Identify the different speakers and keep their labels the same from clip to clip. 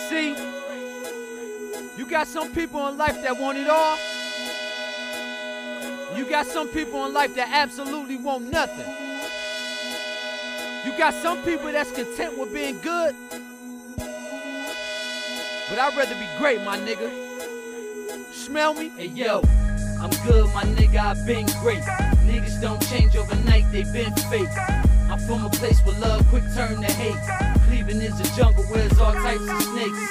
Speaker 1: See, you got some people in life that want it all. You got some people in life that absolutely want nothing. You got some people that's content with being good. But I'd rather be great, my nigga. Smell me? Hey yo, I'm good, my nigga, I've been great. Niggas don't change overnight, they been fake. I'm from a place where love quick turn to hate. Cleveland is a jungle where there's all types of snakes.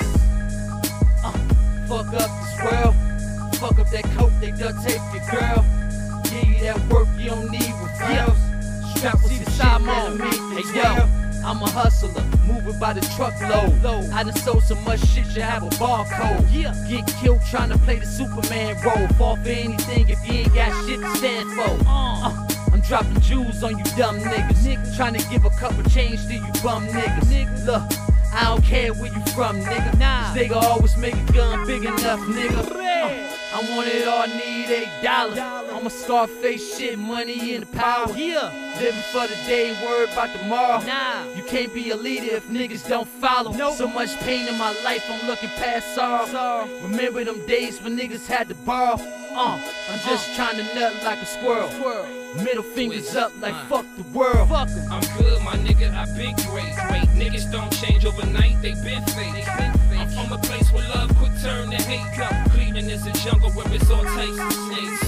Speaker 1: Fuck up this world. Fuck up that coke, they duct tape your girl. Give you that work you don't need referrals. Strap with some shit that'll make it swell. I'm a hustler, moving by the truckload. I done sold so much shit, you have a barcode. Get killed trying to play the Superman role. Fall for anything if you ain't got shit to stand for. I'm dropping jewels on you dumb niggas. Trying to give a couple change to you bum niggas. Look, I don't care where you from, nigga. Cause they gon' always make a gun big enough, nigga. I want it all, need $8. I'm a Scarface shit, money and the power. Living for the day, worried about tomorrow. You can't be a leader if niggas don't follow. So much pain in my life, I'm looking past sorrow. Remember them days when niggas had to borrow. I'm just trying to nut like a squirrel. Middle fingers up like fuck the world.
Speaker 2: I'm good, my nigga, I been great. Niggas don't change overnight, they been fake. I'm from a place where love quick turn to hate. Cleveland is a jungle where it's all types of snakes.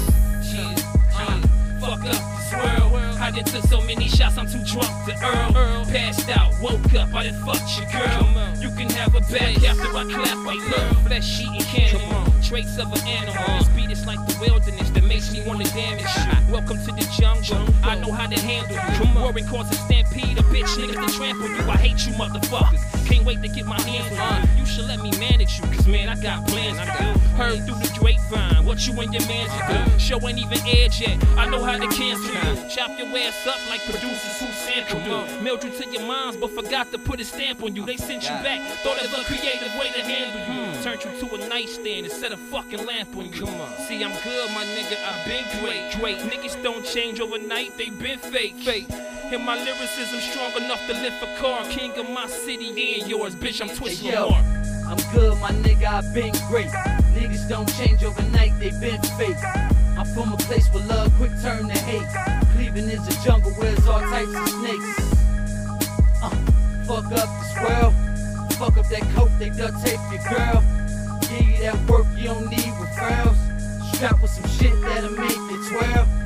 Speaker 2: Fuck up this world. I done took so many shots, I'm too drunk to Earl. Passed out, woke up, I done fucked your girl. You can have a back after I clap my love. Flesh eating cannibal, traits of an animal. This beat is like the wilderness that makes me wanna damage you. Welcome to the jungle, I know how to handle you. Warring cause a stampede, a bitch niggas to trample you. I hate you motherfuckers, can't wait to get my hands on you. You should let me manage you, cause man I got plans to do. Heard through the grapevine, what you and your mans do. Show ain't even aired yet, I know how to cancel you. Chop your ass up like producers who sample you. Mailed you to your moms but forgot to put a stamp on you. They sent you back, thought of a creative way to handle you. Turned you to a nightstand and set a fucking lamp on you. See, I'm good, my nigga, I've been great. Niggas don't change overnight, they been fake. And my lyricism strong enough to lift a car. King of my city and yours, bitch, I'm twisting more.
Speaker 1: I'm good, my nigga, I've been great. Niggas don't change overnight, they been fake. I'm from a place where love quick turn to hate. Cleveland is a jungle where there's all types of snakes. Fuck up this world. Fuck up that coke, they duct tape your girl. Give you that work you don't need referrals. Strap with some shit that'll make it twirl.